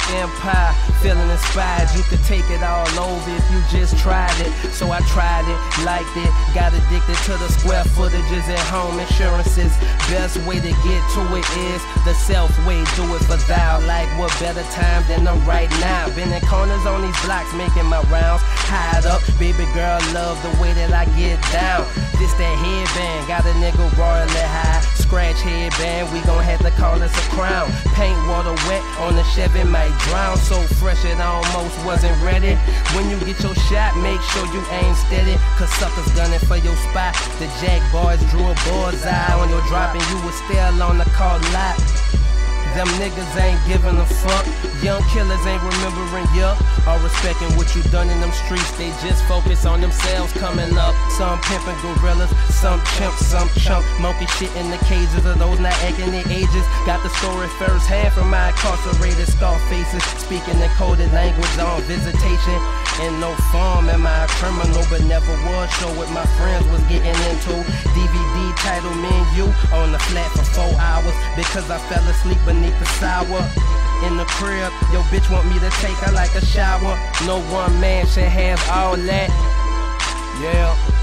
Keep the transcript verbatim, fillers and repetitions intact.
empire, feeling inspired. You could take it all over if you just tried it. So I tried it, liked it, got addicted to the square footages and home insurances. Best way to get to it is the self way, do it for thou. Like what better time than the right now? Been in corners on these blocks making my rounds, hide up, baby girl love the way that I get down. This that headband, got a nigga royally high. Scratch headband, we gon' have to call this a crown. Paint water wet on the Chevy might drown. So fresh it almost wasn't ready. When you get your shot, make sure you aim steady, cause suckers gunning for your spot. The Jack boys drew a bullseye on your drop and you was still on the call lot. Them niggas ain't giving a fuck. Young killers ain't remembering ya or respecting what you done in them streets. They just focus on themselves coming up. Some pimping gorillas, some chimps, some chump. Monkey shit in the cages of those not acting their ages. Got the story first hand from my incarcerated scar faces. Speaking in coded language on visitation. In no form am I a criminal, but never was. Show what my friends was getting into. D V D title me and you on the flat for four hours because I fell asleep beneath the sour. In the crib, your bitch want me to take her like a shower. No one man should have all that. Yeah.